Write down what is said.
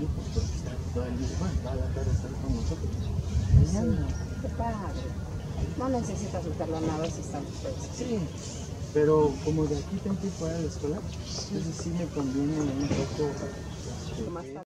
pues porque está todo el día, bueno, toda la tarde estar con nosotros. Ella no. Qué padre. No necesitas meterlo a nada si están ustedes. Sí, pero como de aquí tengo que ir fuera de la escuela, entonces sí me conviene un poco. Más